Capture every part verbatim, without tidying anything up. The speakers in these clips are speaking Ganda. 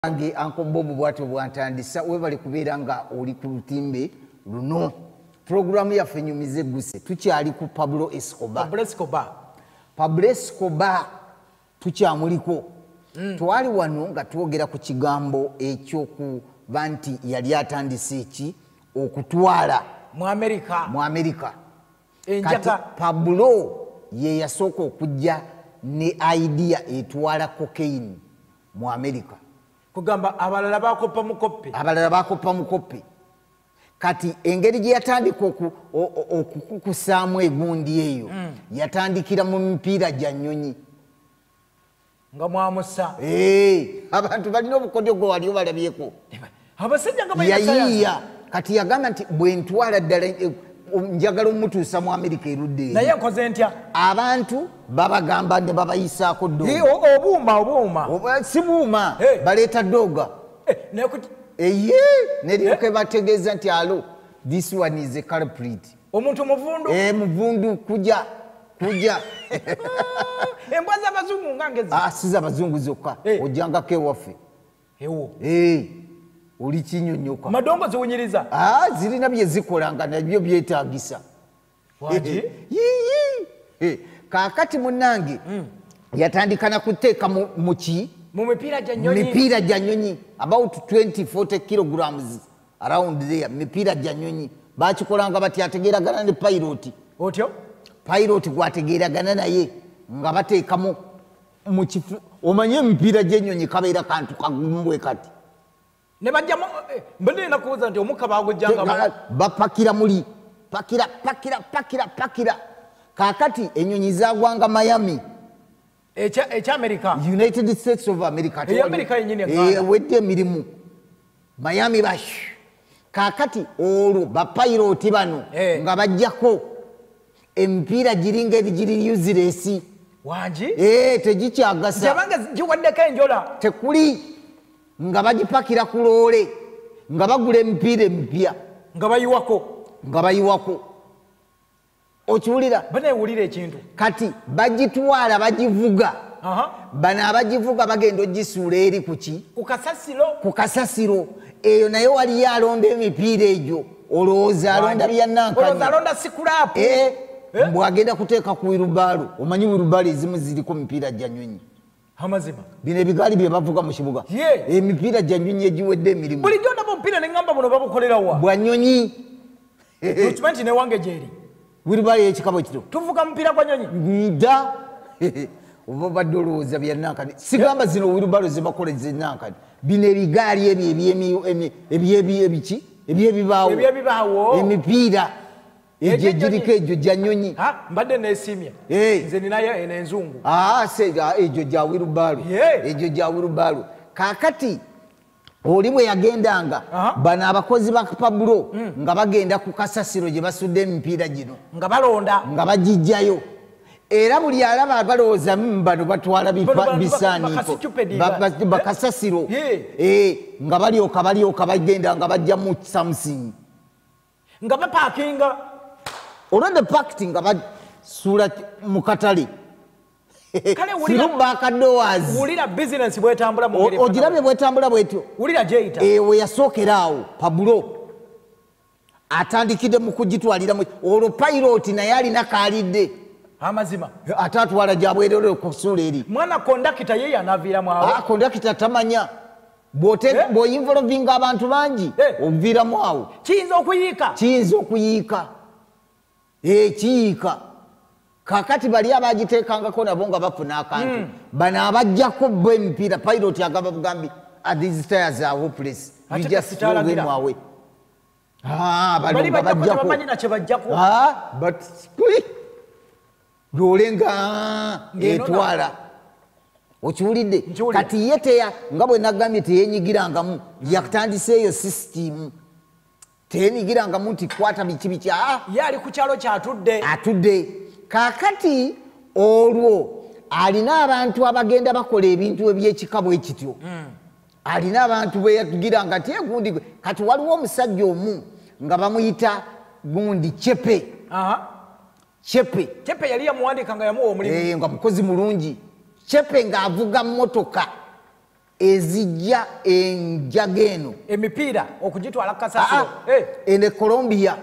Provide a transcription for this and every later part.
Ange Uncle Bob bwatu bwantandisa webali kubeera nga oli ku lutimbe luno programu ya fenyumize guse tukyali ku Pablo Escobar Pablo Escobar Pablo Escobar tukyamuliko mm. twali wano nga twogera ku kigambo ekyoku banti yali atandise eki okutwala mu America mu America enjaga Pablo ye yasooka okujja ne idea etwala cocaine mu America kugamba abalala bakopa mukoppe abalala bakopa mukoppe kati engeri gye yatandika okukusaamu egundi eyo mm. yatandikira mu mipiira gya nnyonyi nga mwamusa hey, abantu balina obukodyo gwe wali obalabyeko abasajja nga bayina yayiya kati yagamba nti bwe ntwala ddala njagala omutuusa mu Amerika erudde naye nkoze ntya abantu babagamba ne babayisaako ddoga obuuma obuuma si buuma hey. baleeta ddoga hey. eye neryoke hey. bategeeza nti alo this one is a culprit omuntu muvundu eh muvundu kuja kuja embwa z'abazungu ngangezi ah si z'abazungu zokka hey. ojangako ewaffe ewo eh oli kinyonyoka madongo ziwunyiriza ah zirina bye zikolanga nabyo byetaagisa waje eh kakati munange mm. yatandika na kuteeka mu ki mu mipira gya nnyonyi mipira gya nnyonyi about twenty forty kilograms around there mipira gya nnyonyi bakikolanga bati ategeeragana ne pilot otyo pilot gwategeeragana naye nga bateekamu mu kifu omanye emipira gy'ennyonyi kabeera kantu kagumbwe kati ne bajjamu mbadde nakubuuza nti omukka baagujjanga bapakira muli pakira pakira pakira pakira kakati ennyonyi zaagwanga Miami echa echa America United States of America e America yenyine ngana eh wedde emirimu Miami bash kakati olwo ba pilot bano hey. nga bajjako empira giringa ebigiri useless wanji eh tegikyagasa jabanga jiwaddeko enjola tekuli nga bagipakira ku loole nga bagula empira empya nga bayiwako nga bayiwako okiwulira bane wulira ekintu kati bagitwala bagivuga aha bana abagivuga bagenda ogisuula eri kuki ku kasasiro ku kasasiro eyo naye wali yalonda emipiira egyo olowooza alonda byanankani olowooza alonda sikulapu eh, eh? Mbwagenda kuteeka ku wirubaalo omanyi wirubaalo ezimu ziriko mipiira gya nnyonyi amazima bino ebigaali bye bavuga mu kibuga yeah. emipiira gya nnyonyi egiwedde emirimu bulijjo ndaba omupiira ne ŋŋamba buno babukolera wa bwa nnyonyi document ne wange gyeri wirubaalo y'ekikabo kito tuvuga mupiira gwa nnyonyi nda oba badde olowooza byanankani sigamba zino wirubaalo zebakola zenankani bino ebigaali ebyo ebyebiki ebyebibaawo ebyebibaawo emipiira egyo egiriko egyo gya nnyonyi mbadde neesiimye nze ninayo eno enzungu egyo gya wirubaalo egyo gya wirubaalo kaakati oli bwe yagendanga bano abakozi ba Pablo nga bagenda ku kasasiro gye basudde emipiira gino nga balonda nga bagijjayo era buli alaba balowooza bano batwala bisaaniiko bakasasiro nga balyoka balyoka bagenda nga bajja mu Samsung nga bapaakinga olwedde pakiti nga basuula mu katale wulira bizinesi bwetambula ogirabye bwetambula bwetyo wulira gyeyita we yasookera awo Pablo atandikidde mu kugitwaliramu olwo pilot naye alina kaalidde amazima ate atwala gyabwerere kusuula eri mwana kondakita ye yanaviiramu awo kondakita tamanya bw'oyinvolovinga abantu bangi oviiramu awo kiyinza okuyiika kiyinza okuyiika kiyiika kakati bali abagiteekangako nabo nga bafuna akantu bano abajjako bo emipiira pilot agamba bugambi these tires are hopeless you just throw them away bali bajjako but loole nga etwala okiwulidde kati ye teya nga bwe nagambye teyenyigirangamu yatandiseeyo sisitimu teyenyigirangamu nti kwata biki biki ye ali ku kyalo kyatudde atudde kakati olwo alina abantu abagenda bakola ebintu ebyekikabo ekityo alina abantu beyatugiranga ti egundi kati waliwo omusajja omu nga bamuyita gundi Chepe Chepe Chepe yali yamuwandika nga yamuwa omulimu nga mukozi mulungi Chepe ng'avuga mmotoka ezijja enjaga eno emipiira okugitwala kasasiro ene Colombia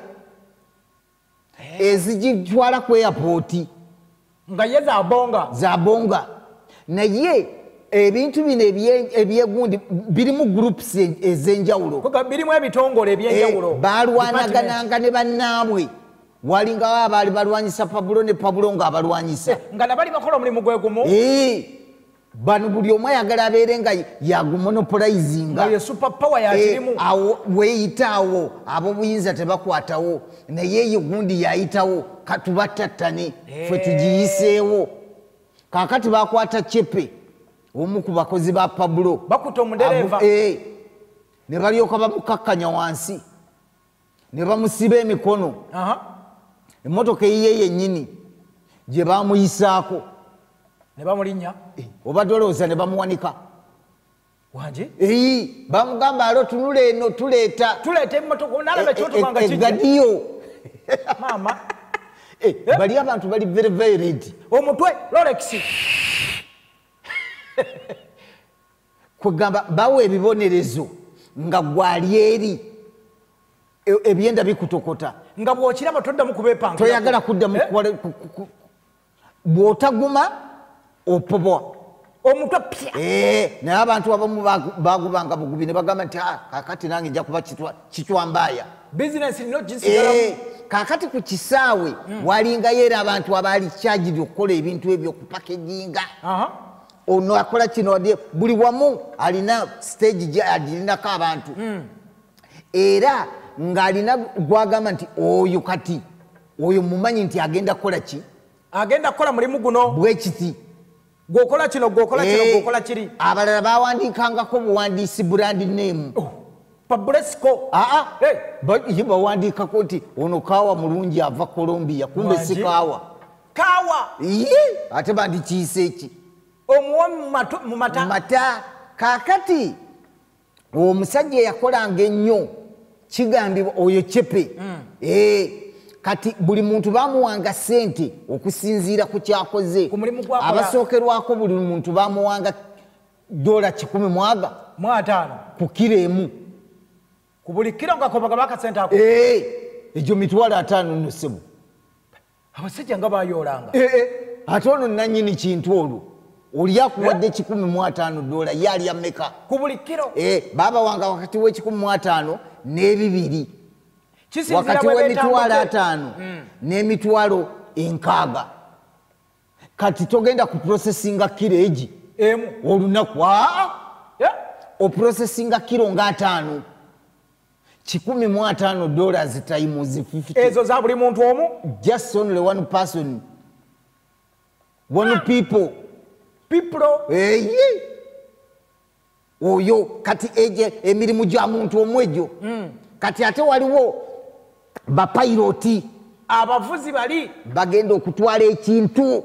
ezigitwala ku airport nga ye zabonga zabonga naye ebintu bino ebyegundi birimu groups ezenjawulo birimu ebitongole ebyenjawulo balwanagananga ne bannaabwe walinga abaali balwanyisa Pablo ne Pablo nga abalwanyisa nga nabali bakola omulimu gwe gumu bano buli omu ayagala abeere nga yagumonopolizinga ye super power yakirimu awo weeyitaawo ab'obuyinza tebakwatawo naye ye gundi yayitawo katubatattane ffe tugiyiseewo kaakati bakwata Chepe omu ku bakozi ba Pablo bakuta omudereva ne balyoka bamukakkanya wansi ne bamusiba emikono emmotoka eyiye yennyini gye bamuyisaako ne bamulinnya obadde olowooza ne bamuwanika wanje eyi bamugamba alo tunula eno tuleeta tuleeta emmotoka onalaba ekimotoka nga egadiyo maama bali abantu bali very very ready omutwe Rolex kwegamba bawe ebibonerezo nga gwali eri ebyenda bikutokota nga bw'okiraba toddamu kubeepanga toyagala kuddamu bw'otaguma opobwa omutwe pya naye abantu abamu bagubanga bugubi ne bagamba nti kakati nange nja kuba kitwambaaya bizinesi nino gisigalamu kakati ku kisaawe walingayo era abantu abaali kyagiri okukola ebintu ebyo okupakeginga ono akola kino buli wamu alina stage agirinako abantu era ng'alina gwagamba nti oyo kati oyo mumanyi nti agenda kukola ki agenda kukola mulimu guno bwe kiti gwokola kino gwokola kino gwokola kiri abalala bawandiikangako buwandiisi brand name Pabresco aa ye bawandiikako nti ono kaawa mulungi ava Colombia kumbe si kaawa kaawa ate bandikiyisa eki omuwa mu mata mata kaakati omusajja yakolanga ennyo kigambibwa oyo Chepe kati buli muntu bamuwanga sente okusinziira ku kyakoze abasookerwako buli muntu bamuwanga dola kikumi mwaga mu ataano ku kiro emu ku buli kiro nga kobaga bakasente ako egyo mitwalo ataano nno ssebo abasajja nga bayoolanga ate ono nannyini kintu olwo oli akuwadde kikumi mu ataano dola ye ali ameka ku buli kiro baabawanga wakati w'ekikumi mu ataano n'ebibiri wakati w'emitwalo ataano n'emitwalo enkaaga kati togenda ku processinga kiro egi emu olunaku oprocesinga kiro nga ataano kikumi mu ataano dollars times fifty ezo za buli muntu omu just only one person one people people eye oyo kati eje emirimu gya muntu omwejo kati ate waliwo ba piloti abavuzi bali bagenda okutwala ekintu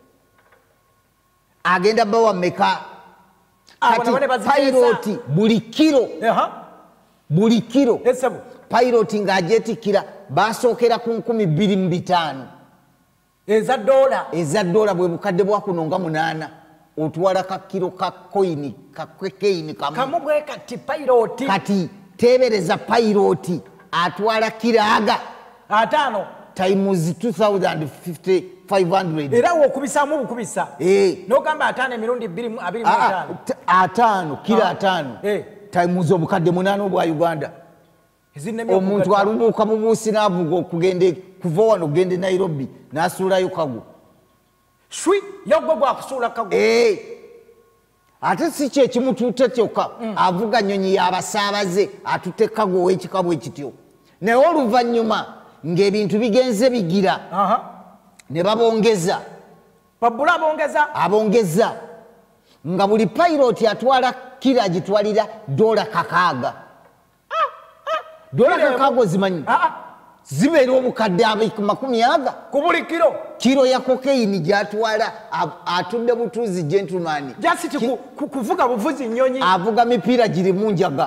agenda bawa meka kati piloti buli kiro buli kiro piloti ng'ajetikira basookera ku nkumi bbiri mu bitaano eza dola eza dola bwe bukadde bwakuno nga munaana otwala ka kiro ka koini ka keini kamu kamu bwe kati piloti kati tebereza piloti atwala kiraaga ataano times two thousand fifty five hundred era wokubisaamu bukubisa eh n'ogamba ataano emirundi bbiri abiri mu etaano ataano kiro ataano times obukadde munaana obwa Uganda omuntu alumuuka mu buusi n'avuga okugende kuva wano okugende Nairobi n'asuulayo kago shwi yagwa gwakusuula kago ate si kye kimutuute kyokka avuga nnyonyi y'abasaabaze atutte kago ow'ekikabwe ekityo naye oluvannyuma ng'ebintu bigenze bigira ne babongeza babula abongeza abongeza nga buli piloti atwala kira agitwalira dola kakaaga dola kakaaga ozimanyi zibeera obukadde makumi aga ku buli kiro kiro ya kokaini gyatwala atudde butuuzi gentleman jasiti kuvuga buvuzi nnyonyi avuga mipiira girimu njaga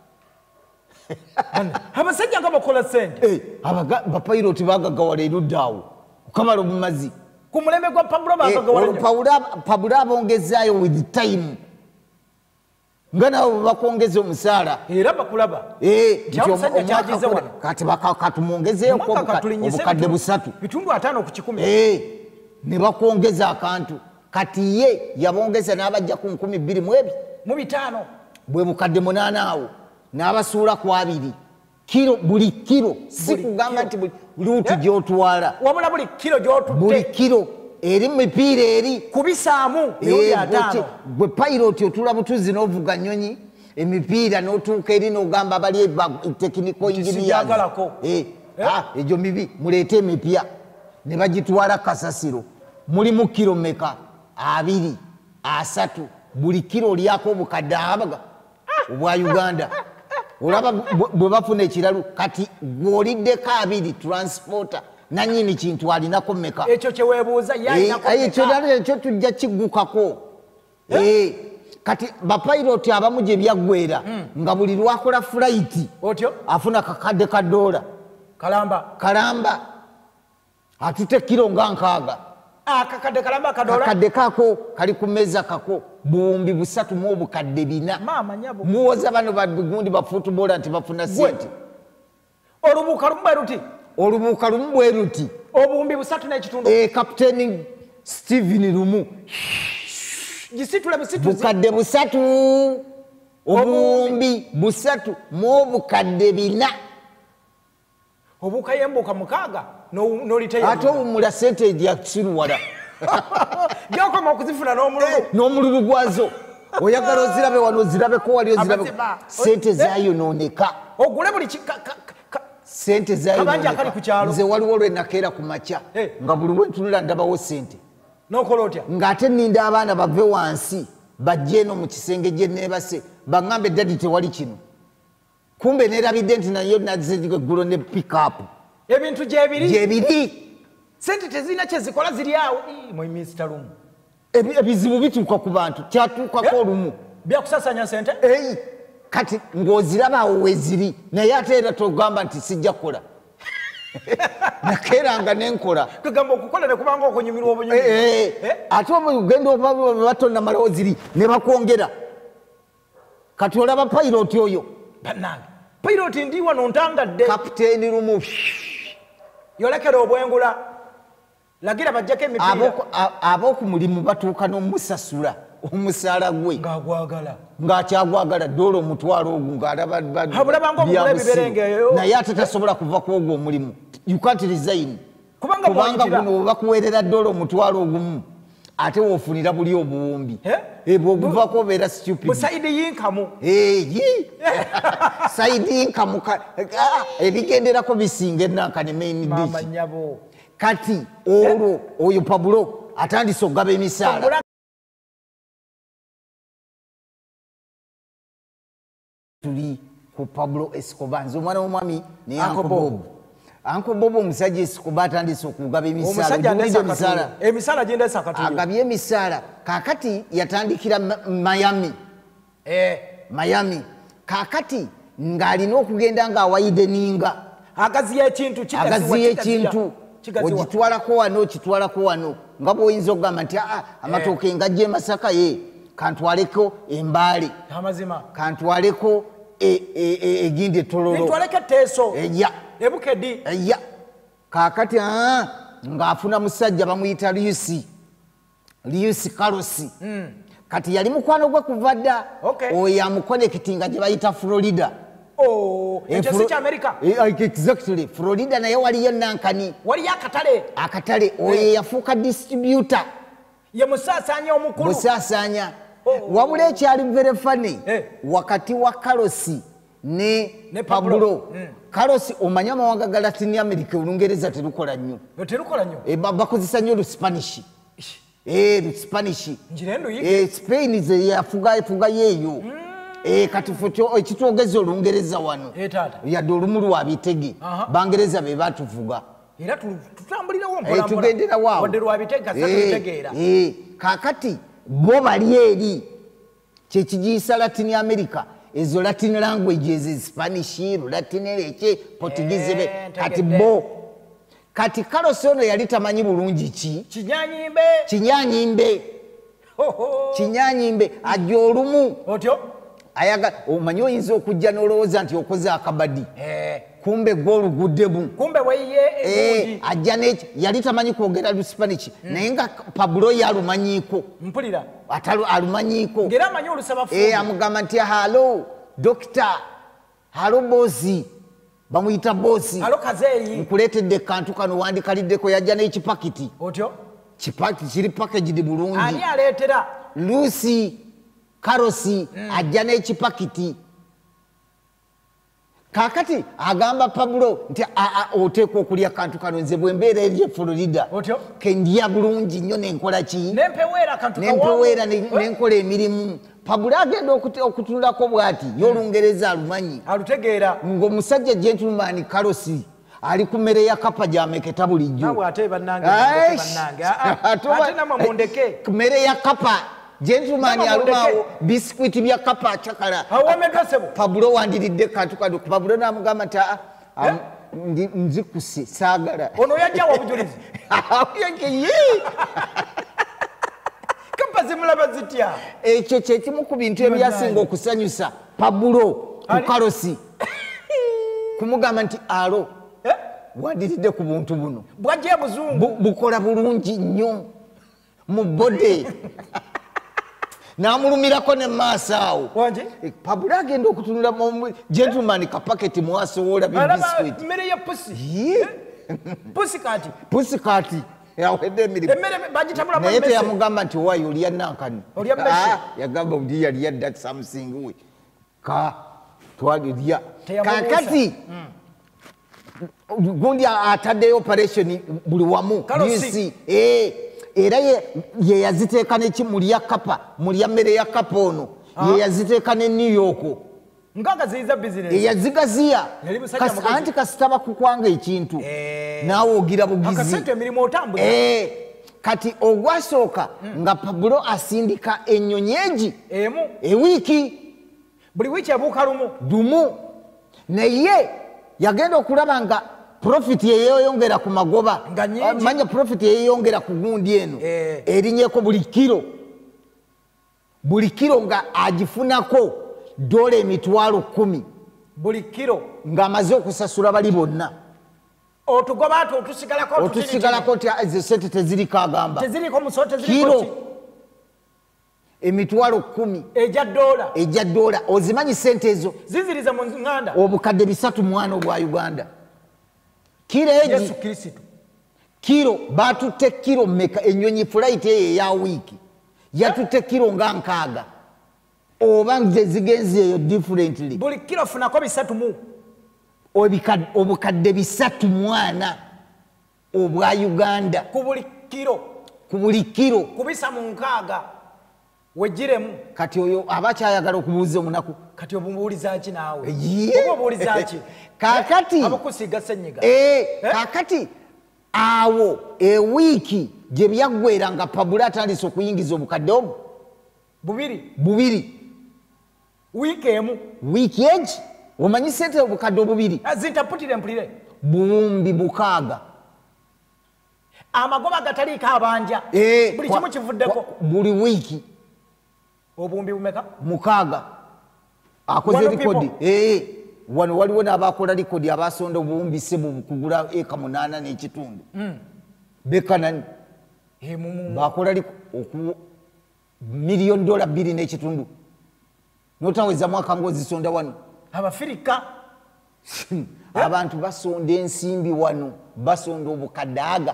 abasajja nga bakola sente bapiloti bagagawala eruddaawo kukamala omumazi ku mulembe gwa Pablo bagagawala Pablo abongezaayo with time nga nawe bakwongeza omusaala era bakulaba kati bakatumwongezeeko obukadde busatu bitundu ataano ku kikumi ne bakwongeza akantu kati ye yabongeza n'abajja ku nkumi bbiri mu ebyo mu bitaano bwe bukadde munaana awo n'abasuula ku abiri kiro buli kiro si kugamba nti luutu gy'otwala wabula buli kiro gy'otudde buli kiro eri mipiira eri kubisaamu emirundi ataano gwe payiroti otula butuzi n'ovuga nnyonyi emipiira n'otuuka eri n'ogamba abali tekiniko inginiya egyo mibi muleete emipya ne bagitwala kasasiro mulimu kiro meka abiri asatu buli kiro olyako obukadde abaga obwa Uganda olaba bwe bafuna ekiralu kati gw'oliddeko abiri transporter nanyini kintu alinako meka ekyo kyeweebuuza ekyo tujja kiggukako kati bapayiroti abamu gye byaggwera nga buli lwakola fulaiti afuna kakadde ka dola kalamba atute kiro nga nkaaga kakadde kako kali ku mmeeza kako buwumbi busatu mu obukadde bina muwoza bano babigundi bafutubola nti bafuna sente olubuuka lumu bwe luti olubuuka lumu bwe luti obuwumbi busatu n'ekitundu kapiteeni Steven lumu gisitula bisituzi bukadde busatu obuwumbi busatu mu obukadde bina obuuka yembuuka mukaaga n'oliteyo ate owumula sente egyakisiruwala gyokoma okuzifuna n'omululu n'omululu gwazo oyagala ozirabe wano ozirabeko wali ozirabe sente zayonooneka ogule buli sente zayonooneka nze waliwo lwenakeera ku makya nga buli lwentunula ndabawo sente nokola otya ng'ate nninda abaana bave wansi bajje eno mu kisenge gye neebase baŋŋambe eddadi tewali kino kumbe neerabidde nti nayo nazze eggulo ne pikapu ebintu gyebiri gyebiri sente tezirina kyezikola ziri awo mu minisita lumu ebizibu bituuka ku bantu kyatuukako olumu byakusasanya sente kati ng'oziraba awo weziri naye ate era togamba nti sijja kukola nakeeranga nenkola kugamba okukola nekubanga okunyumirwa obunyumi ate ogenda oba batonamalawo ziri ne bakwongera kati olaba payiroti oyo bannange payiroti ndi wano ntangadde kapiteeni lumu yolekera obwengula lagira bajjako emipiira ab'oku mulimu batuuka n'omusasula omusaala gwe ng'agwagala ng'akyagwagala doola omutwalo ogwo ng'alababulabanga omugula ebiberengeyo naye ate tasobola kuva ku ogwo omulimu you can't resign kubanga guno bakuweerera doola omutwalo ogumu ate woofunira buli obuwumbi bwoguvako obeera stupid saidi yinkamu saidi yinkamu ebigenderako bisinga enankane main dish kati olwo oyo Pablo atandise okugaba emisaala tuli ku Pablo Escobar nze omwana w'omwami ne Uncle Bob Uncle Bob omusajja Escobar atandise okugaba emisaala emisaala gyendesa akatuyo agabye emisaala kakati yatandikira Miami Miami kakati ng'alina okugenda ng'awayideninga agaziya ekintu agaziya ekintu ogitwalako wano okitwalako wano nga bw'oyinza okugamba nti amatooke ngajja e Masaka ye kantwaleko embaale amazima kantwaleko egindi etololo ntwaleko etteeso eya ebukedi eya kakati ng'afuna musajja bamuyita Lucy Lucy Carlos kati yali mukwano gwe kuva dda oyo amukonekitinga gye bayita Florida ekyo si ky'Amerika exactly Florida naye waliyo nankani waliyo akatale akatale oyo yafuuka distributor ye musaasanya omukulu musaasanya wabula ekyali very funny wakati wa Carlos ne Pablo Carlos omanya amawanga ga Latin America Olungereza terukola nnyo terukola nnyo bakozesa nnyo Spanish eh Spanish njirendo eh Spain ze yafuga yafuga yeyo eh kati foto ekitwogeza Olungereza wano yadde olumu lwabitege Bangereza be batuvuga era tutambulirawo mpola tugendera wawo wadde lwabitega satulitegeera eh kakati bo bali eri kyekigiyisa Latin America ezo Latin languages Spanish Latin eche Portuguese be kati bo kati Carlos ono yali tamanyi bulungi ki kinyanyimbe kinyanyimbe kinyanyimbe ajja olumu otyo ayaga omanyi oyinza okujja n'olowooza nti okoze akabadi kumbe gw'oluguddemu kumbe weye ajja neki yali tamanyi kwogera Luspanish naye nga Pablo yalumanyiiko mpulira alumanyiiko ngera amanyi olusabafu amugamba nti halo dokita halo bosi bamuyita bosi halo kazeeyi nkuleetedde kantu kano wandikaliddeko yajja n'ekipakiti otyo kipakiti kiri packaged bulungi ani aleetera Lucy Karosi ajja n'ekipakiti kakati agamba Pablo nti oteekwa okulya kantu kano nze bwe mbeera eri e Florida kendya bulungi nnyo nenkola ki nempeweera nenkola emirimu Pablo agenda okutunulako bw'ati y'Olungereza alumanyi alutegeera ng'omusajja gentleman Karosi ali ku mmere ya kapa gy'ameketa bulijjo ate bannange ate namwe mundeke mmere ya kapa gentleman alumaawo bisikuiti bya kapa acakala Pablo wandiridde kantu kano Pablo n'amugamba nti nzikuse saagala ono yajjawa obujulizi kapa zimulaba zitya ekyo kyekimu ku bintu ebyasinga okusanyusa Pablo ku Karosi kumugamba nti alo wandiridde ku buntu buno bwajja buzungu bukola bulungi nnyo mu bode namulumirako ne maaso awo Pablo agenda okutunula gentleman kapaketi mwasowola bibiskuiti mmere ya pusi pusi kati pusi kati yawedde emirimu naye teyamugamba nti owayo olya nankani yagamba oli yali yadda something we ka twalirya kakati gundi ataddeyo operation buli wamu yusi era ye yaziteeka neki mulya kapa mulya mmere ya kapa ono ye yaziteeka ne New York ngagaziyiza business eyazigaziya anti kasitaba kukwanga ekintu naawe ogira bugizi kati ogwasooka nga Pablo asindika ennyonyi egi emu ewiiki buli wiiki ebuuka lumu dumu naye yagenda okulaba nga profit yeyongera ku magoba manya profit yeyongera ku gundi eno erinnyeko buli kiro buli kiro nga agifunako dola emitwalo kumi buli kiro ng'amaze okusasula bali bonna otugoba ate otusigalako otusigalako ti ezo sente teziriko agamba teziriko musote kiro emitwalo kumi ejja dola ejja dola ozimanyi sente ezo ziziriza mu nganda obukadde bisatu mwana obwa Uganda kiro egi Yesu Kristo kiro batutte kiro meka ennyonyi flight eyo ya wiki yatutte kiro nga nkaaga oba nze zigenze eyo differently buli kiro funako bisatu mu obukadde bisatu mwana obwa Uganda ku buli kiro ku buli kiro kubisa mu nkaaga wejiremu kati oyo abakyayagala okubuuza omunaku kati obubuuliza ki naawe oba obuuliza ki kakati abakusiga senyiga kakati awo ewiiki gye byaggwera nga Pablo atandise okuyingiza obukadde obwo bubiri bubiri wiiki emu wiiki egi omanyi sente obukadde obubiri zintaputire mpulire buwumbi mukaaga amagoba gataliiko abanja buli kimu kivuddeko buli wiiki obuwumbi bumeka mukaaga akoze likodi wano waliwo n'abakola likodi abasonda obuwumbise kugula eka munaana n'ekitundu bekanani bakola miliyoni dola bbiri n'ekitundu notaweza mwaka ng'ozisonda wano abafirika abantu basonda ensimbi wano basonda obukadde aga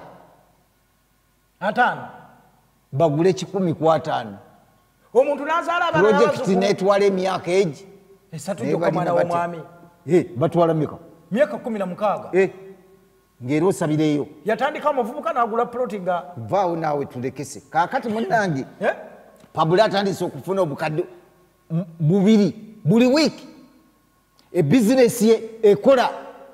ataano bagule kikumi ku ataano omuntu n'azaala projekiti netwala emyaka egi esatu gyokka mwana w'omwami batwala mika myaka kumi na mukaaga ng'era osabireeyo yatandika omuvubuka n'agula ploti nga vaawo naawe tulekese kaakati munnange Pablo atandise okufuna obukadde bubiri buli wiiki ebizinesi ye ekola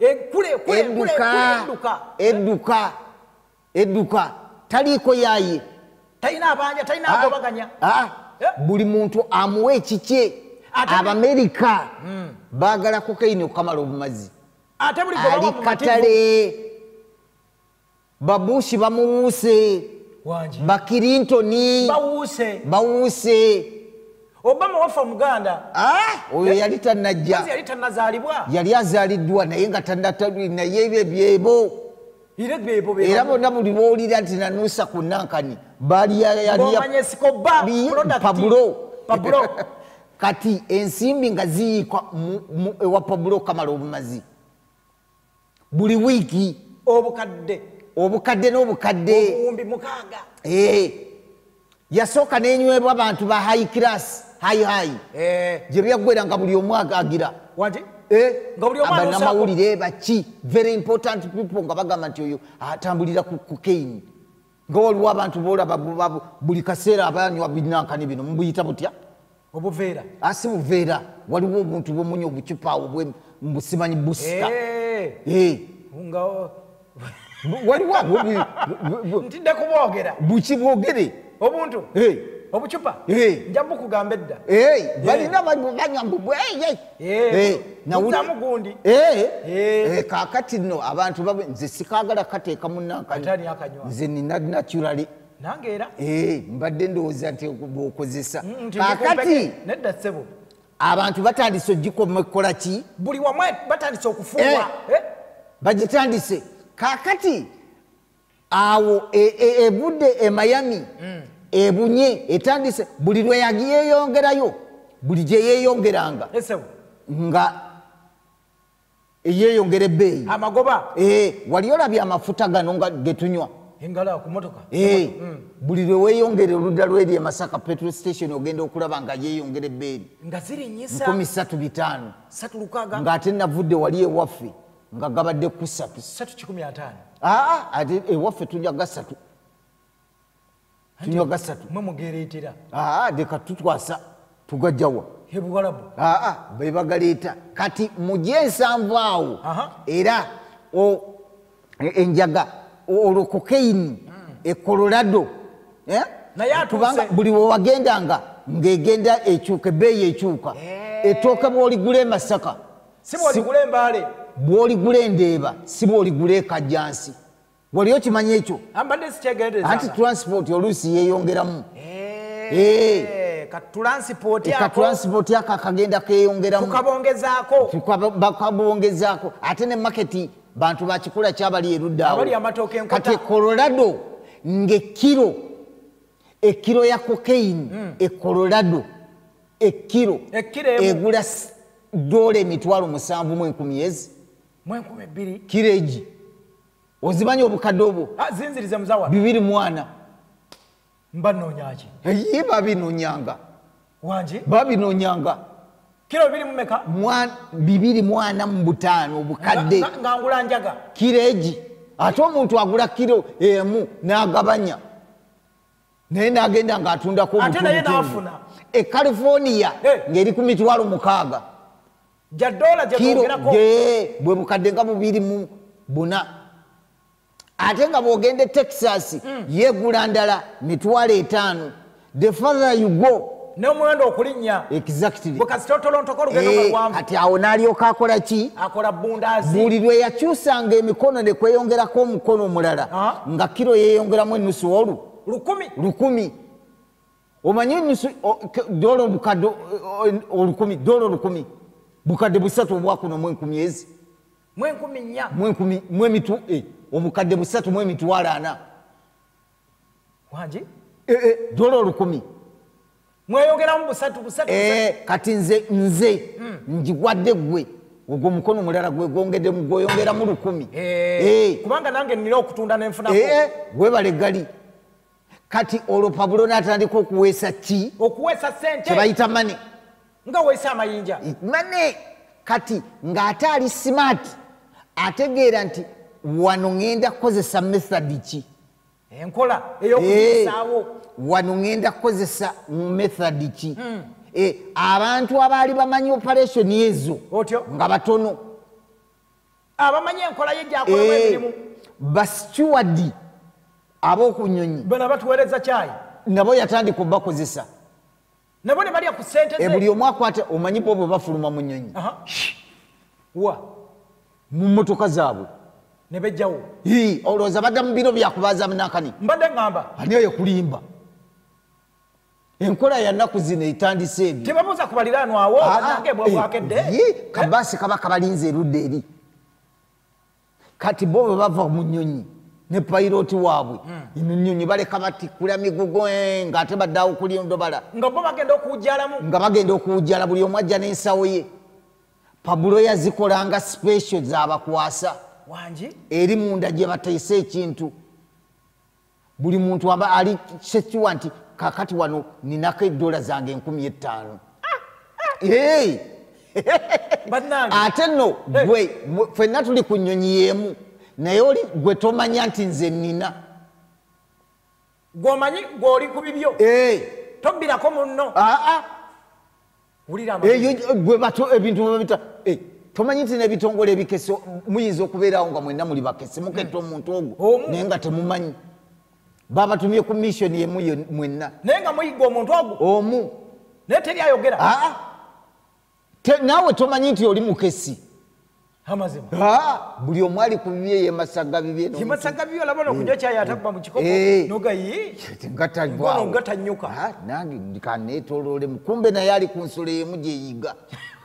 edduka edduka edduka taliiko yaaye talina abanja talina agobaganya buli muntu amuwa ekikye Abamerika baagala kokaini okukamala obumazi ali katale babushi bamuwuuse bakirintoni bawuuse bawuuse Obama wafa Muganda. Ah, oyo yali tannajja. Kazi yali tannazaalibwa. Yali azaliddwa naye nga tannatali naye ebyo ebyebo. Ire byebo be. Era bonna buli boolira nti nanuusa ku Nankani. Baali yali ya Bomanye sikoba product. Pablo. Pablo. Kati ensimbi nga ziyiikwa ewa Pablo Kamala obumazi. Buli wiiki. Obukadde. Obukadde n'obukadde. Obuwumbi mukaaga. Eh. Yasooka n'enywebwa abantu ba high class, high high. Eh. Gye byaggwera nga buli omu agira. Wanje? Eh. Nga buli omu anuusa. Abannamawulire baki very important people nga bagamba nti oyo atambulira ku cocaine. Nga waliwo abantu boolaba buli kaseera abanywa binankani bino mubuyita butya? Obuveera. Asi buveera. Waliwo omuntu bwomunya obucupa obwe mbusimanyi busika. Eh. Eh. Nga waliwo ntidde kubwogera. Buki bwogere. Obuntu. Eh. Obucupa. Eh. Njambu kugamba edda. Eh. Balina banyambu bwe. Eh. Eh. Nazamu gundi. Eh. Eh. Eh. Kakati no abantu babe nze sikagala kateeka munankani. Atani akanywa. Nze nina naturally. Nangeera. Eh. Mbadde ndowooza nti bw'okozesa. Kakati. Nedda ssebo. Abantu batandise ogikola ki? Buli wamwe batandise okufuuwa. Eh. Bagitandise. Kakati awo ebudde e Miami ebunye etandise buli lwe yagiyeeyongerayo buli gye yeeyongeranga nga eyeeyongera ebbeeyi amagoba eh wali olabye amafuta gano nga getunywa engala ku motoka eh buli lwe weeyongera oludda lw'eri e Masaka petrol station ogenda okulaba nga yeeyongera ebbeeyi nga ziri nnyisa nkumi ssatu bitaano ssatu lukaaga ng'ate navudde wali ewaffe nga gabadde ku ssatu ssatu kikumi ataano aa ate ewaffe tunywa gasatu tunywa gasatu mwe mugereetera aa deka tutwasa tugajjawa ebuwalabu aa be bagaleeta kati mugye ensanvu awo era enjaga olwo cocaine e Colorado kubanga buli wewagendanga ng'egenda ekyuka ebbeeyi ekyuka ettooke bw'oligula e Masaka si bw'oligula embaale bw'oligula endeeba si bw'oligula ekajjansi wali okimanyi ekyo ambadde sikyegendereza anti transport oluusi yeeyongeramu ka transport ako akagenda keeyongeramu tukabongezaako bakabongezaako ate ne maketi bantu bakikula kyabali eruddaawo kati Colorado ng'ekiro ekkiro ya cocaine e Colorado ekkiro egula dola emitwalo musanvu mu enkumi ezi mu enkumi bbiri kireegi ozimanyi obukadde obwo zinzirize muzawa bibiri mu ana mba nnoonyaki ye babinoonyanga wanje babinoonyanga kiro bibiri mu meka bibiri mu ana mu butaano obukadde nga ngula njaga kireegi ate omuntu agula kiro emu n'agabanya naye n'agenda ng'atundako obutundutundu e California ng'eri ku mitwalo mukaaga jadola jekongerako bwe bukadde nga bubiri mu buna ate nga bw'ogenda e Texas yeegula ndala mitwalo etaano the further you go n'omuwendo okulinnya exactly bukazitotolontoko olugendo nga luwanvu kati awo n'alyoka akola ki akola bundazi buli lwe yakyusanga emikono ne kweyongerako omukono omulala nga kiro yeeyongeramu ennusu olu lukumi lukumi omanyi ennusu dola obukadde olukumi dola olukumi bukadde busatu obwakuno mu enkumi ezi mu enkumi nnya mu enkumi mu emitu obukadde busatu mu emitwalo ana wanje dola olukumi mweyongeramu busatu busatu kati nze nze njigwadde gwe ogwo mukono mulala gwe gwongedemu gweyongeramu lukumi kubanga nange nina okutunda nenfunako webale gali kati olwo Pablo n'atandika okuweesa ki okuweesa sente kyebayita mane nga weesa amayinja mane kati ng'ate ali smart ategeera nti wano ŋŋenda kukozesa method ki enkola ey'okuyisaawo wano ŋŋenda kukozesa method ki abantu abaali bamanyi operation ezo otyo nga batono abamanyi enkola ye gyakolamu emirimu basteward ab'okunyonyi bana batuweereza kyayi nabo yatandika obakozesa nabo ne balya ku ssente ze buli omu akwata omanyi bo bwe bafuluma mu nnyonyi wa mu mmotoka zaabwe ne bejjawo olowooza badda mu biro byakubaaza munankani mbadde ŋŋamba ani oyo kulimba enkola ya nnaku zino etandise ebyo tebabuuza ku baliraanwawo bannange bwakedde kabaasi kaba kabalinze erudda eri kati bo bwe bava mu nnyonyi ne payiroti waabwe ino nnyonyi baleka batikkula migugo ng'ate baddeawo kulya ndobala nga bo bagenda okuwujjalamu nga bagenda okuwujjala buli omu ajja n'ensawo ye pabulo yazikolanga special z'abakwasa wangi eri munda gye bateese ekintu buli muntu aba ali sekiwa nti kakati wano ninako eddola zange enkumi ettaano ate nno gwe ffenna tuli ku nnyonyi y'emu naye oli gwe tomanya nti nze nina gwomanyi gw'oli ku bibyo tobbirako munno gwe bato ebintu babita tomanyi nti n'ebitongole ebikese muyinza okubeerawo nga mwenna muli bakese muketta omuntu ogwo naye nga temumanyi babatumye ku mission yemu mwenna naye nga muyigga omuntu ogwo omu naye teri ayogera naawe tomanyi nti oli mukesi amazima buli omu ali ku bibye yemasaga bibyeemasaga bibye olaba nokunywa kyayi atakuba mu kikopo nogayi ngatanyuka nange kaneetoloolemu kumbe naye ali ku nsolo yemu gyeyiga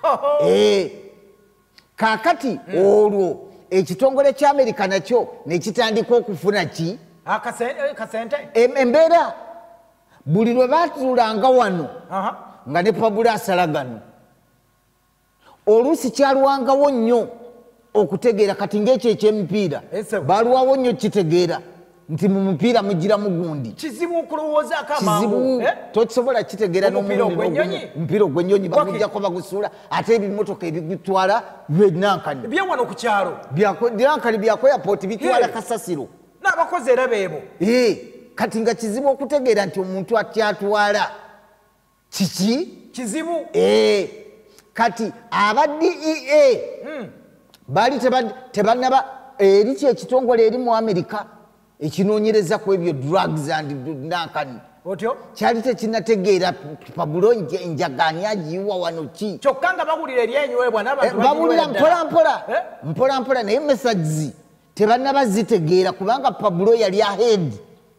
kaakati olwo ekitongole ky'Amerika nakyo nekitandika okufuna ki embeera buli lwe baatulanga wano nga ne pabula asala gano oluusi kyalwangawo nnyo okutegeera kati ng'ekyo eky'emipiira balwawo nnyo kitegeera nti mu mupiira mugiramu gundi kizibu okulowoozaako amangu tokisobola kitegeera n'omupiira ogw'ennyonyi bagujjako bagusuula ate ebimotoka ebigutwala byenankani byewano ku kyalo nankani byako yapooti bitwala kasasiro n'abakozi era beebo kati nga kizibu okutegeera nti omuntu akyatwala kiki kizibu kati aba D E A baali tebannaba eri kyekitongole eri mu Amerika ekinoonyereza ku ebyo drugs and nankani otyo kyali tekinategeera pabulo njagaani agiyiwa wano ki kyokka nga bawulira eryenywebwa n'abantu bawulira mpolampola mpolampola naye messages tebannaba zitegeera kubanga pabulo yali ahead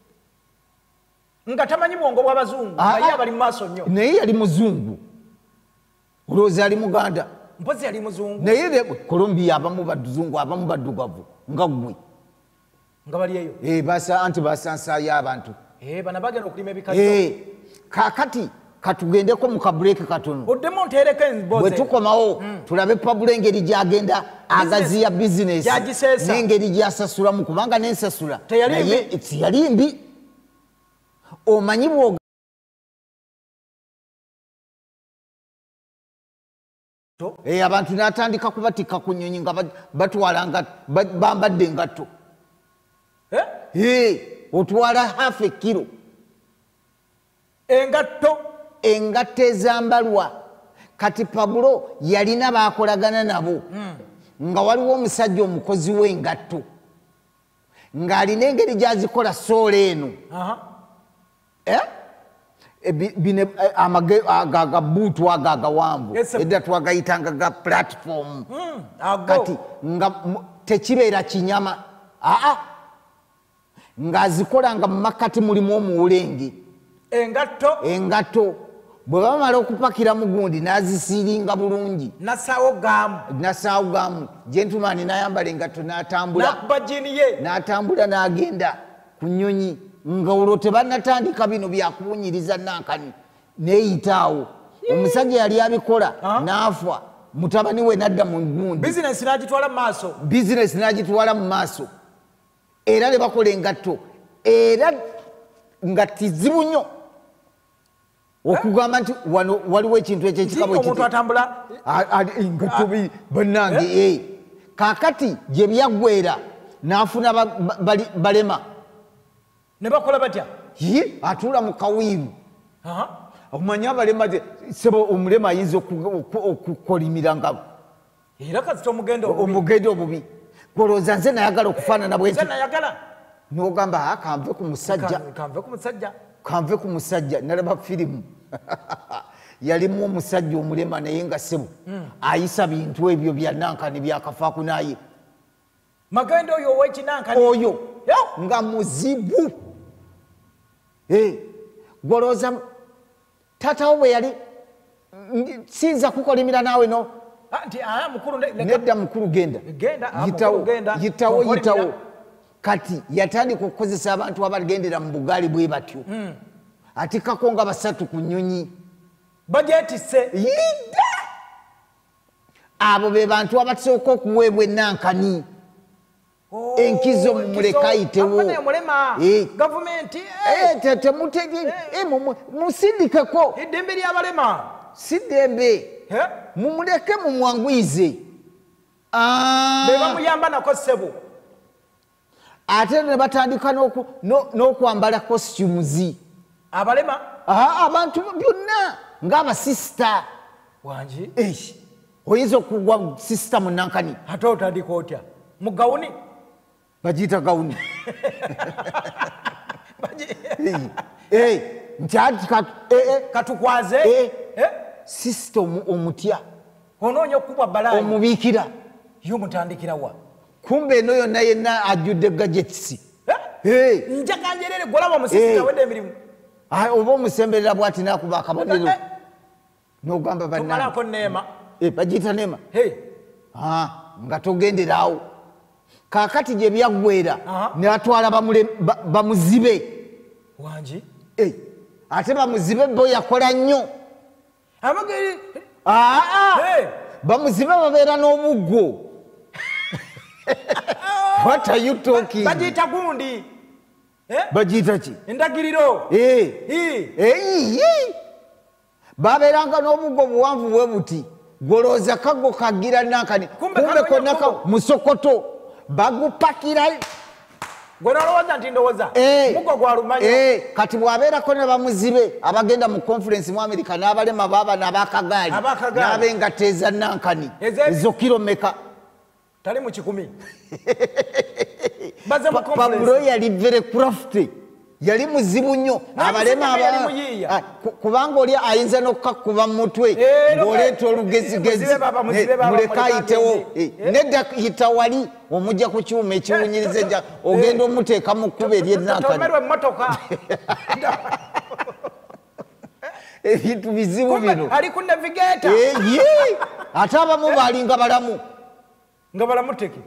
nga tamanyi bwongo bw'abazungu naye abali mu maaso nnyo naye yali muzungu olowooza ali muganda mpozi yali muzungu naye Colombia abamu bazungu abamu baddugavu nga ggwe nga bali eyo basa anti basansaayo abantu bana bagenda okulima ebikajjo kaakati katugendeko mu kabuleeke katono oddemu nteereko emboze bwe tukomawo tulabe pabula engeri gyagenda agaziya bizinesi n'engeri gyasasulamu kubanga n'ensasula naye tiyali mbi omanyi bwoga abantu n'atandika kubatikka ku nnyonyi nga batwala bambadde engatto otwala half a kilo engatto engatto ezambalwa kati pabulo yalina bakolagana nabo nga waliwo omusajja omukozi w'engatto ng'alina engeri gyazikola soola eno agabuutu ago agawanvu edda twagayitanga ga platform kati nga tekibeera kinyama aa ng'azikola nga mu makkati mulimu omuwulenge engatto engatto bwe bamala okupakira mu gundi n'azisiiringa bulungi nasaawo gaamu nasaawo gaamu gentleman n'ayambala engatto n'atambula nakuba jini ye n'atambula n'agenda ku nnyonyi nga olwo tebannatandika bino byakuwunyiriza nankani neeyitaawo omusajja yali abikola n'afa mutabani we n'adda mu gundi bizinesi n'agitwala mu maaso bizinesi n'agitwala mu maaso era ne bakola engatto era nga kizibu nnyo okugamba nti wano waliwo ekintu ekyekikabo omuntu atambula engatto bannange kaakati gye byaggwera n'afuna balema ne bakola batya atuula mu kawiiru omanyi abalema sebo omulema ayinza okukolimira nga era kasita omugendo omugendo obubi golooza nze nayagala okufaanana bwenti nayagala n'ogamba kanve ku musajja kanve ku musajja kanve ku musajja nalaba firimu yalimu omusajja omulema naye nga sebo ayisa bintu ebyo byanankani byakafaaku naye magendo oyo ow'ekinankani oyo nga muzibu golooza tatawo bwe yali sinza kukolimira naawe no anti aya mukuru nedda mukulu genda genda yitawo yitawo yitawo kati yatandika okukozesa abantu abagendera mu bugaali bwe batyo mm. atikako nga basatu ku nnyonyi bajetise yidda abo be bantu abatusooka okuweebwa ennankani oh, enkizo mumulekayitewo gavumenti musindikeko eddembe lyabalema si ddembe mumuleke mumwangwize bebamuyamba nako ssebo ate ne batandika n'okwambala costumes abalema abantu byonna ng'abasisita wangi oyinza okugwa sisita mu nankani ate otandika otya mu gawuni bagiyita gawuni nti katukwaze sisita omutya onoonya okukubwa balayi omubiikira yomutandikirawa kumbe eno yonna yenna ajjudde gadgetisi njaganjerere golaba musisita wedde emirimu oba omusemberera bwati nakuba akabonero nogamba bannako neema bagiyita neema nga togenderaawo kakati gye byaggwera nebatwala bamuzibe wangi ate bamuzibe bo yakola nnyo bamuzibe babeera n'obuggo what are you talking bagiyita gundi bagiyita ki endagiriro babeeranga n'obuggo buwanvu bwe buti golooza kago kagira nankani kumbe konaka musokoto bagupakira gwenolowooza nti ndowooza mugo gwalumanyo kati bwabeerako ne bamuzibe abagenda mu conference mu America n'abalema baaba n'abakagaali n'abengatta eza nankani ezo kilomeka tali mu kikumi Pablo yali very crafty yali muzibu nnyo abalema kubanga oli ayinza n'okukakuba mu mutwe ng'oleeta olugezigezi muleka ayitewo nedda yita wali omujja ku kyuma ekiwunyiriza enja ogenda omuteeka mu kkuba ery'ennankani ebintu bizibu bino ali ku navigata ate abamu baalinga balamu nga balamuteke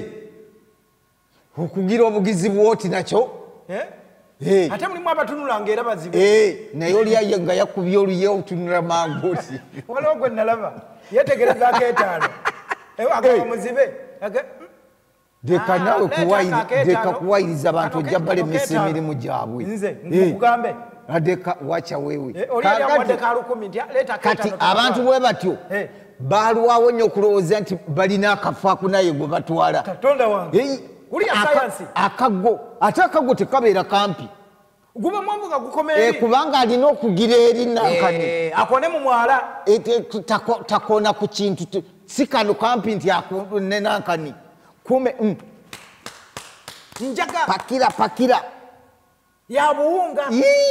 okugira obugizi bwoti nakyo ate mulimu abatunulanga era bazibu naye oliaye nga yakubye oluye otunula mangu oti waliwo gwe nalaba yetegerezako etaano agaba muzibe deka nawe deka kuwayiriza abantu ojja balemesa emirimu gyabwe nze nkugambe adeka wacha wewe kati abantu bwe batyo balwawo nnyo okulowooza nti balina akafaaku naye gwe batwala katonda wange akago ate akago tekabeera kampi guba mwambu nga gukomeeri kubanga alina okugira eri nankani akone mu mwala takona ku kintu si kano kampi nti akone nankani kume njaga pakira pakira ya buwunga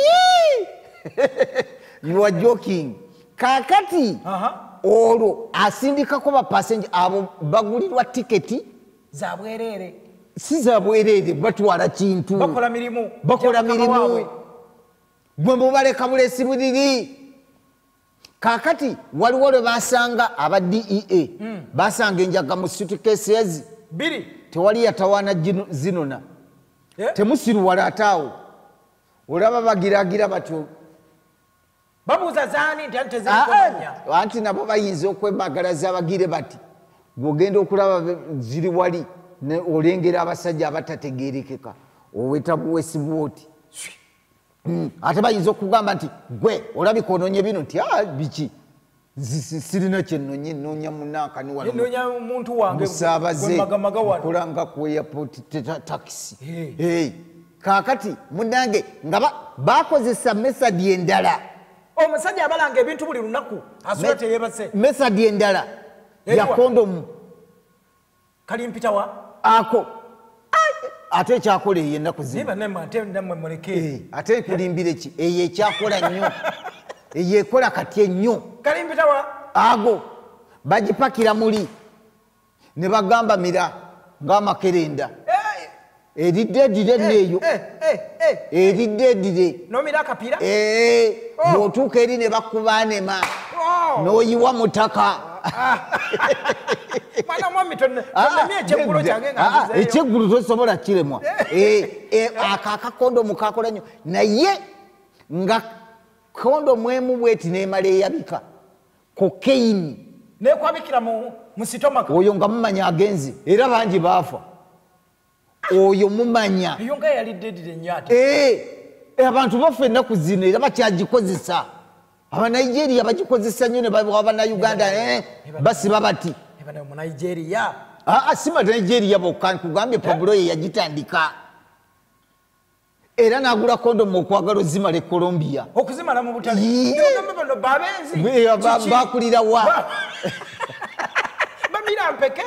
you are joking kakati olwo asindikako bapasenja abo bagulirwa tiketi za bwerere si za bwerere batwala kintu bakola mirimu bakola mirimu gwe mubaleka bulesi buliri kakati waliwo lwe basanga aba D E A mm. basanga enjaga mu suitcases biri tewali yatawana zinona yeah. temusiru wala ataawo olaba bagiragira batyo babuuza zaani nti ante zekomanya anti nabo bayinza okwemagalaza abagire bati bwogenda okulaba ziri wali olengera abasajja abatategerekeka oweta buwesi bwoti mm. ate bayinza okugamba nti gwe olabika ononye bino nti ah biki sirina kyenonye nonya munankani wano nonya muntu wange musabaze kulanga ku airport taxi hey. hey. kakati munange nga bakozesa mesadi endala omusajja abalanga ebintu buli lunaku aswete yebase mesadi endala ya kondomu kali mpitawa ako ate kyakola eyo ennaku zino ate kulimbire ki eyo ekyakola nnyo eyo ekola kati ennyo kali mpitawa ago bagipakira muli ne bagamba mira ng'amakerenda eridedire neyo eridedire nomira akapira eh bwotuuka eri ne bakubanema n'oyiwa mutaka mwana mwami tonne ekyeggulo kyange nga ekyeggulo tosobola kiremwa akakondomu kakola nnyo naye nga kondomu emu bweti neemala eyabika kokeini nekwabikira mu sitomaka oyo nga mumanya agenzi era bangi baafa oyo mumanya eyo nga yali dedire nnyo ate abantu bafa ennaku zino era bakyagikozesa abanigeria bagikozesa nnyo ne bannayuganda basiba bati Nigeria si Nigeria bokka nkugambye Pablo ye yagitandika era n'agula kondomu okwagala ozimala e Colombia okuzimala mu butale bano babenzi bakulira wa bamira mpeke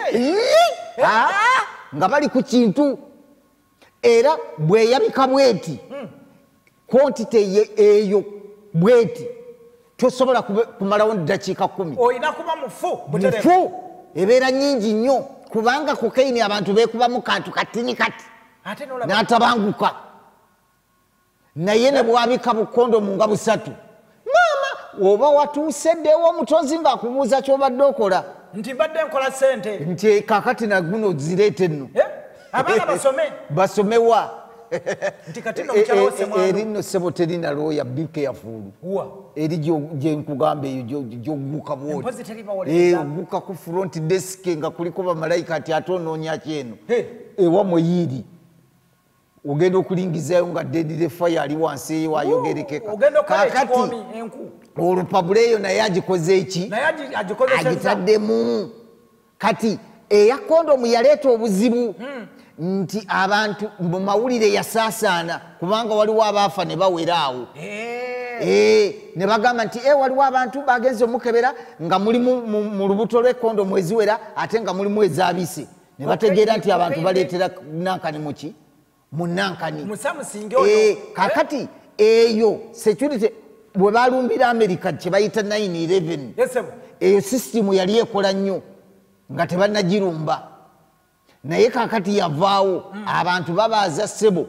nga bali ku kintu era bweyabika bweti kontite eyo bweti tosobola kumalawo dakiika kumi oyina kuba mufu mufu ebeera nyingi nnyo kubanga kokaini abantu beekubamu kantu katini kati n'atabanguka naye ne bwabika bukondomu nga busatu maama oba watuuse dde ew'omutonzi ng'akubuuza ky'obadde okola nti mbadde nkola ssente nti kakati naguno zireete nno abaana basome basomewa nti kati no mukyala wose mwana eri nno ssebo terina looya bike yafuulu eri gye nkugamba eyo gy'ogguka bwoti ogguka ku front desk nga kuliko bamalayika ati ate onoonya kyeno ewa mweyiiri ogenda okulingizayo nga dedire fire ali wansi eyo ayogerekeka kakati olupapula eyo naye agikoze eki agitaddemu kati eya kondomu yaleeta obuzibu nti abantu mu mawulire yasaasaana kubanga waliwo abaafa ne bawera awo ne bagamba nti waliwo abantu bagenze omukebera nga muli mu lubuto lw'ekondomu eziwera ate nga mulimu ezaabise ne bategeera nti abantu baleetera nankani muki munankani kakati eyo security bwe balumbira America kye bayita nine eleven eyo system yali ekola nnyo nga tebannagirumba naye kakati yavaawo abantu babaaza ssebo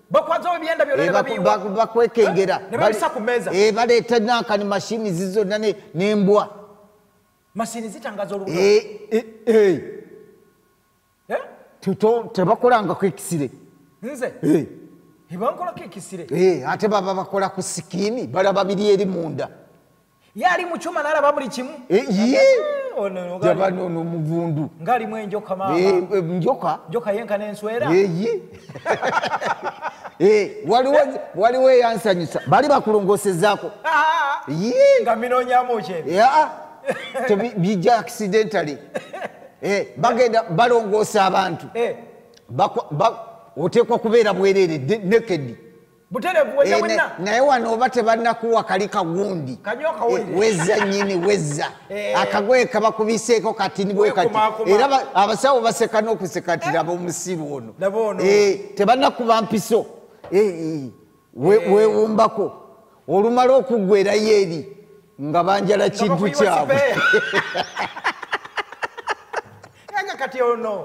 bakwekengera baleeta nankani mashini zizonna n'embwa tebakolangako ekisire nze ebankola kekisire ate baba bakola ku sikiini balaba biri eri munda yali mu kyuma n'alaba buli kimu jabano ono muvundu ng'alimu enjoka maama njoka njoka yenka n'enswera waliwo eyansanyusa bali bakulongosezaako nga minoonyamu kyebyo bijja accidentally bagenda balongoosa abantu oteekwa kubeera bwereere naked naye wano oba tebannakuwa kali kagundi wezza nnyini wezza akagoye kabakubiseeko katini bwe kati era abasawo baseka n'okusekatira ab'omusiru ono tebannakuba mpiso weewumbako olumala okuggwerayo eri nga banjala kintu kyabwe kati ono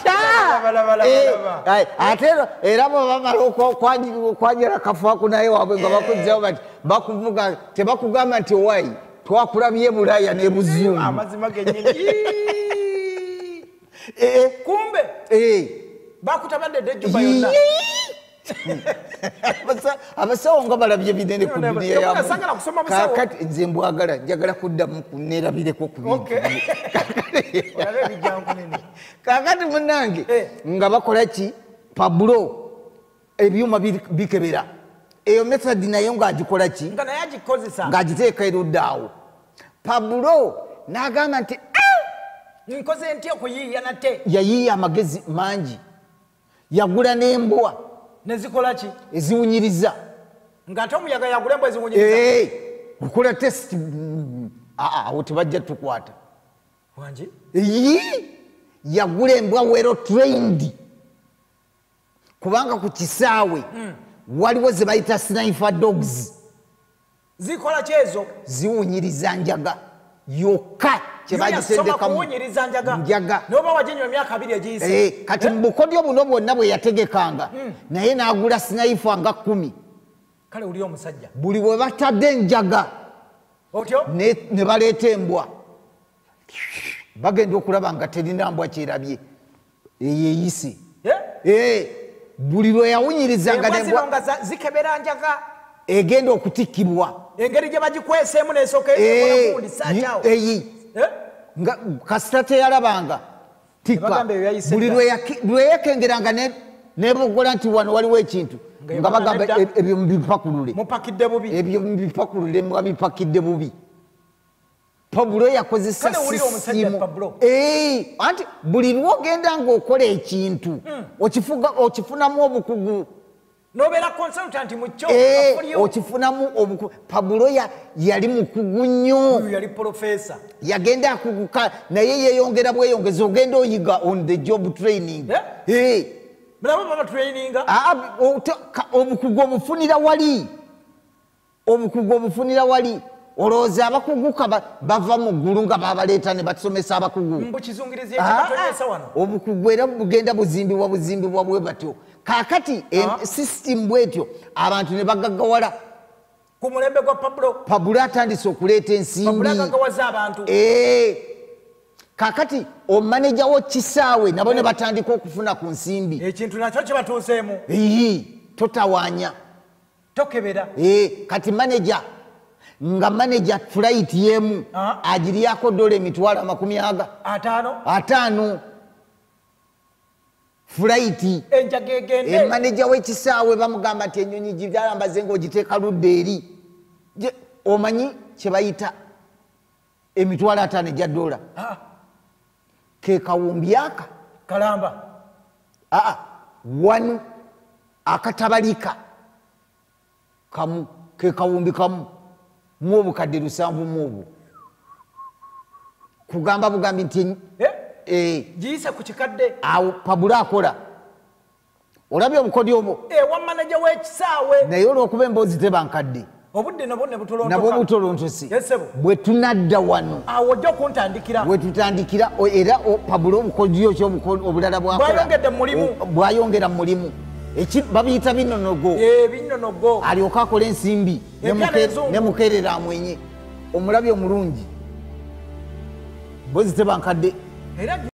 ate era bwe bamala okwajala kafuaku naye waabwe nga bakuzzawo bati bakuvuga tebakugamba nti owayi twakulabye bulaaya n'ebuzungu amazima gennyini kumbe bakutabadde dejjuba yonna abasawo nga balabye binene ku duniya yamu kakati nze mbwagala njagala kuddamu kuneerabireko ku bintu kakati munange nga bakola ki Pablo ebyuma bikebera eyo method nayo ng'agikola ki ng'agiteeka eruddaawo Pablo n'agamba nti nkoze ntya okuyiiya nate yayiiya amagezi mangi yagula n'embwa nezikola ki eziwunyiriza ng'ate omuyaga yagula embwa eziwunyiriza okukola test awo tebajja tukwata wangi yagula embwa wero trained kubanga ku kisaawe waliwo ze bayita sniper dogs zikola kyezo ziwunyiriza njaga yokka kyebagitendekamu njaga kati mu bukodyo buno bwonna bwe yategekanga naye n'agula sinaifa nga kkumi buli bwe batadde enjaga ne baleeta embwa bagenda okulaba nga terina mbwa kyerabye eyeyise buli lwe yawunyirizanga zikebera njaga egenda okutikkibwa engeri gye bagikweseemu nesooka emundi saakyawo nga kasita teyalabanga tikka buli lwe yakengeranga nebogola nti wano waliwo ekintu nga bagamba ebyo mubipakulule ebyo mubipakulule nga bipakidde bubi Pablo yakozesa sisimu anti buli lwogenda ng'okola ekintu okifunamu obukugu nobeera consultant mu kyo okifunamu obukugu. Pablo yali mukugu nnyo, yali professor, yagenda akuguka naye yeyongera bweyongeza ogenda oyiga on the job training. Mulamu baba training obukugu obufunira wali obukugu obufunira wali olowooza abakuguka bava mu ggulu nga babaleeta ne batusomesa abakugu mbukizungirizi ekikatonyesa wano obukugu era bugenda buzimbibwa buzimbibwa bwe batyo kaakati system bwetyo abantu ne bagaggawala ku mulembe gwa Pablo. Pablo atandise okuleeta ensimbi Pablo agaggawaza abantu kaakati omaneja wo kisaawe nabo ne batandika okufuna ku nsimbi ekintu nakyo kye batuuseemu totawaanya tokebera kati maneja nga manager flight yemu agiryako dola emitwalo amakumi aga atano atano flight enjaga egende e manager w'ekisaawe bamugamba nti ennyonyi gibyambaze ng'ogiteeka ludde eri omanyi kye bayita emitwalo atano egya dola ke kawumbi aka kalamba aa wanu akatabalika kamu ke kawumbi kamu mwobu kadde lusanvu mwobu kugamba bugambi nti eh jisa ku kikadde awo Pablo akola olabye obukodyo obwo eh wa manager w'ekisaawe naye olw'okuba emboozi tebankadde obudde nabo ne butolontoka nabo butolontosi bwe tunadda wano awo ojja okuntandikira bwe tutandikira era Pablo obukodyo kyo obulala bwakola bwayongera mu mulimu babiyita binonogo alyoka akola ensimbi ne mukerera amwenye omulabye omulungi bozi tebankadde